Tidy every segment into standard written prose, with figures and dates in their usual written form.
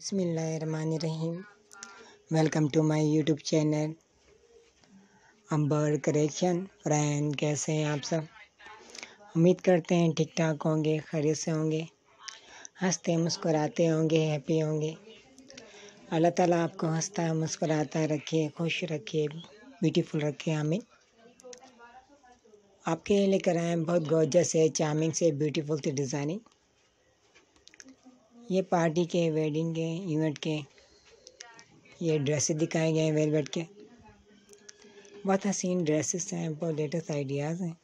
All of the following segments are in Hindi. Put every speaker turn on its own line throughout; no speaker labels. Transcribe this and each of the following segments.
बिस्मिल्लाहिर्रहमानिर्रहीम। Welcome to my YouTube channel Amber correction. Friend, कैसे हैं आप सब? उम्मीद करते हैं ठीक ठाक होंगे, खैरियत से होंगे, हंसते मुस्कुराते होंगे, हैप्पी होंगे। अल्लाह ताला आपको हंसता मुस्कुराता रखे, खुश रखे, ब्यूटीफुल रखे। आमीन। आपके लिए लेकर आए हैं बहुत गॉर्जियस है, चार्मिंग से, ब्यूटीफुल से डिज़ाइनिंग। ये पार्टी के, वेडिंग के, इवेंट के ये ड्रेसेस दिखाए गए हैं वेलवेट के। बहुत हसीन ड्रेसेस हैं, बहुत लेटेस्ट आइडियाज़ हैं।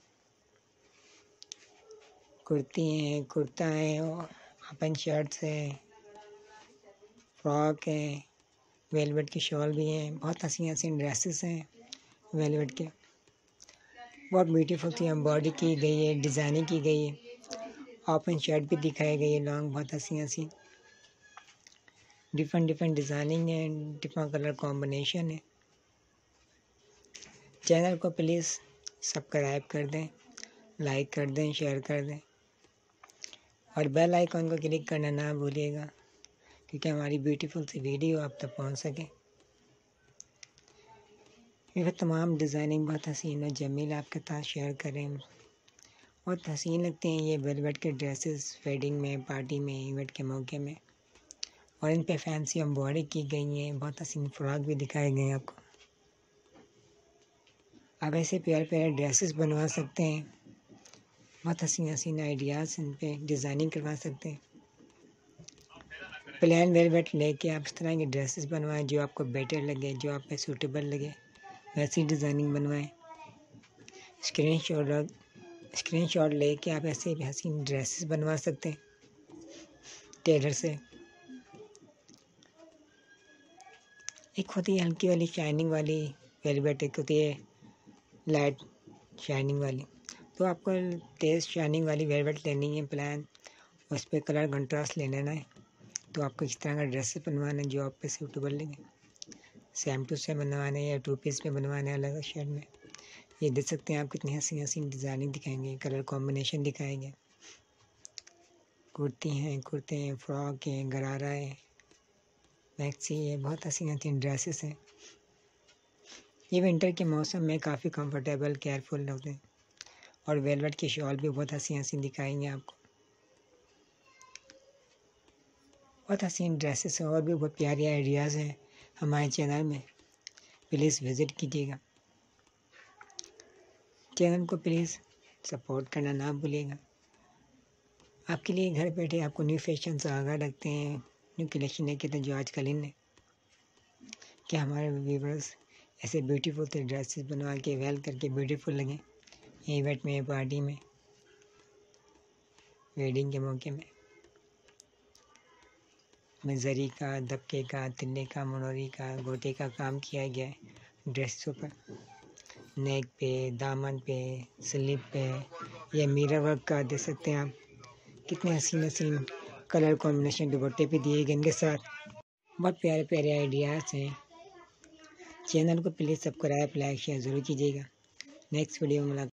कुर्ती हैं, कुर्ता है, ओपन शर्ट्स है, फ्रॉक है, वेलवेट की शॉल भी हैं। बहुत हसीन हसीन ड्रेसेस हैं वेलवेट के। बहुत ब्यूटीफुल सी एम्ब्रॉयडरी की गई है, डिज़ाइनिंग की गई है। ओपन शर्ट भी दिखाई गई है लॉन्ग, बहुत हसीन हसीन। डिफरेंट डिज़ाइनिंग है, डिफरेंट कलर कॉम्बिनेशन है। चैनल को प्लीज़ सब्सक्राइब कर दें, लाइक कर दें, शेयर कर दें और बेल आइकन को क्लिक करना ना भूलिएगा, क्योंकि हमारी ब्यूटीफुल सी वीडियो आप तक पहुंच सके। ये तमाम डिज़ाइनिंग बहुत हसीन और जमील आपके साथ शेयर करें। बहुत हसीन लगते हैं ये वेलवेट के ड्रेसेस, वेडिंग में, पार्टी में, इवेंट के मौके में। और इन पे फैंसी एम्ब्रॉयडरी की गई हैं। बहुत हसीन फ्रॉक भी दिखाए गए हैं आपको। आप ऐसे प्यारे प्यारे ड्रेसेस बनवा सकते हैं। बहुत हसीन हसीन आइडियाज़ इन पे डिज़ाइनिंग करवा सकते हैं। प्लेन वेलवेट लेके आप इस तरह के ड्रेसेस बनवाएं जो आपको बेटर लगे, जो आप पे सूटेबल लगे, वैसी डिज़ाइनिंग बनवाएं। स्क्रीनशॉट लेके आप ऐसे हसीन ड्रेसेस बनवा सकते हैं टेलर से। एक होती है हल्की वाली शाइनिंग वाली वेलवेट, एक होती है लाइट शाइनिंग वाली। तो आपको तेज़ शाइनिंग वाली वेलवेट लेनी है प्लान, उस पर कलर कंट्रास्ट ले लेना है। तो आपको इस तरह का ड्रेसेस बनवाना है जो आप पे सूटेबल लगे। सेम टू सेम बनवाना है या 2 पीस में बनवाना है अलग शेड में। ये देख सकते हैं आप कितनी हसीन हसीन डिज़ाइनिंग दिखाएंगे, कलर कॉम्बिनेशन दिखाएंगे। कुर्ती हैं, कुर्ते हैं, फ्रॉक हैं, गरारा है, मैक्सी है। बहुत हसीन हसीन ड्रेसेस हैं। ये विंटर के मौसम में काफ़ी कंफर्टेबल, केयरफुल होते हैं। और वेलवेट की शॉल भी बहुत हसीन हसीन दिखाएंगे आपको। बहुत हसीन ड्रेसेस हैं और भी बहुत प्यारी आइडियाज़ हैं हमारे चैनल में। प्लीज़ विज़िट कीजिएगा। चैनल को प्लीज़ सपोर्ट करना ना भूलिएगा। आपके लिए घर बैठे आपको न्यू फैशन से आगाह रखते हैं, न्यू कलेक्शन लेके तो जो आजकल इन है कि हमारे व्यूवर्स ऐसे ब्यूटीफुल से ड्रेसेस बनवा के वेल करके ब्यूटीफुल लगें इवेंट में, पार्टी में, वेडिंग के मौके में। जरी का, दबके का, तिल्ले का, मनोरी का, गोटे का काम किया गया है ड्रेसों पर। नेक पे, दामन पे, स्लीव पे ये मिरर वर्क का देख सकते हैं आप। कितने हसीन हसीन कलर कॉम्बिनेशन दुपट्टे पे दिए गए इनके साथ। बहुत प्यारे प्यारे आइडियाज़ हैं। चैनल को प्लीज़ सब्सक्राइब, लाइक, शेयर ज़रूर कीजिएगा। नेक्स्ट वीडियो में